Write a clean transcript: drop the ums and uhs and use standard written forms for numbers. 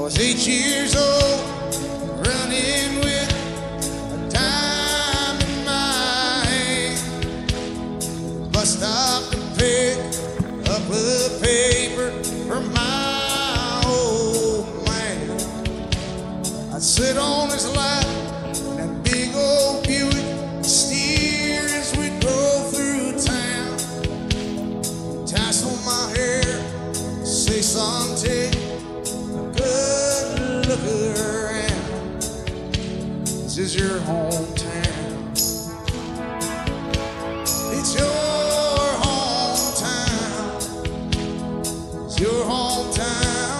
was 8 years old, running with a dime in my hand. Bus stop to pick up a paper for my old man. I'd sit on his lap in that big old Buick, steer as we drove through town. Tassel my hair, say, son, take a good look around. This is your hometown. It's your hometown. It's your hometown.